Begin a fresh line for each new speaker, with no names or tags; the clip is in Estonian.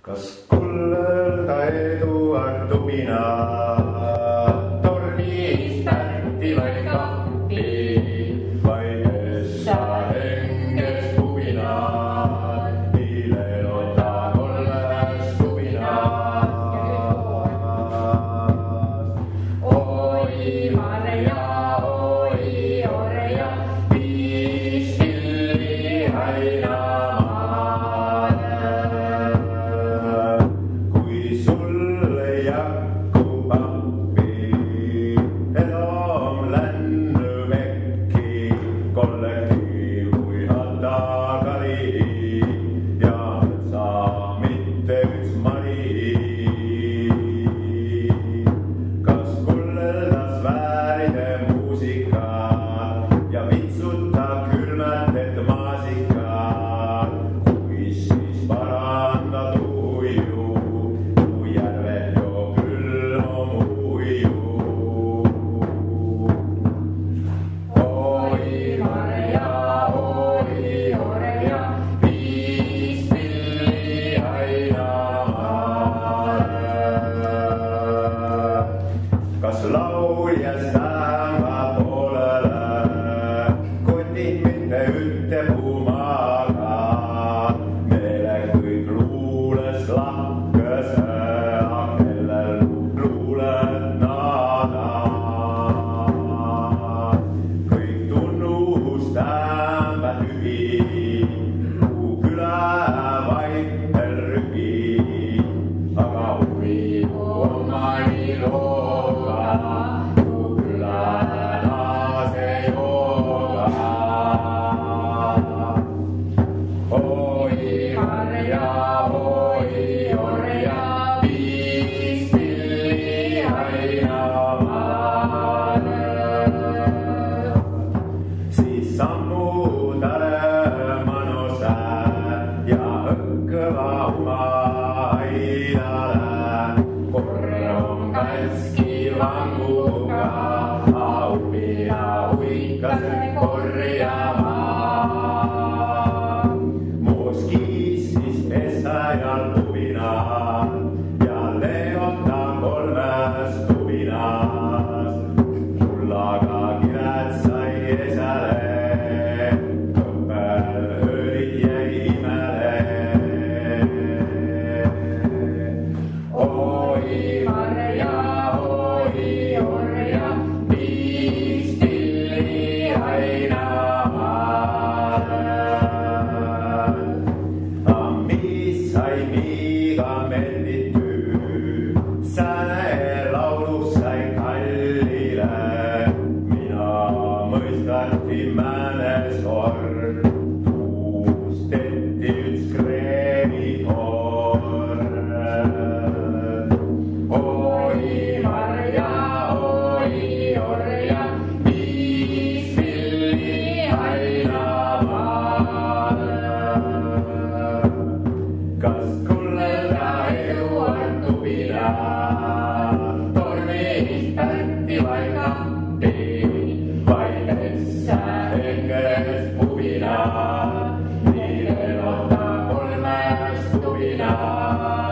Kas kullerta Eduard Tubina tormis Pätti vai kappi vai Essa henges pubinaat, niille ottaa kolmes tubinaat. Oi Maria, oi Oreja, viis villi aina. Kollektiiv kui Hattakali ja sa mitte üks mari. Kas kullerdas vääride muusika ja vitsutab külmetet maasika, kuis siis parandad uju, kui järvel jo küll on uju. Kas lauljas tänva poolele, kotid mitte ütte puumaga, meile kõik luules lahkes, kellel luuled nada. Kõik tunnus tämba tühi, kuu küla vaipel rügi, aga huvi omani looga. Oi Maria, oi Oreja, viis villi aina maale. Siis sammutare manuse ja õkkeva uma aidale. Korre on käski vanguga, aupina uikase korjama. Kiisis Essayal tubinas ja leota kolmes tubinas. Mullaga kiret sai esale, kõppel öörid jäi imele. Oi Maria, oi Oreja, viis villi aina maale. Sai miiga melditty, sääne laulus sai kallile. Mina mõistati määne sord, tuusteti üts kreemihord. Oi Maria, oi Oreja, viis villi aina maale. Kas kullerta Eduard Tubina tormis Pätti vai kappi vai Essa henges pubinaat, niille ottaa kolmes tubinaat.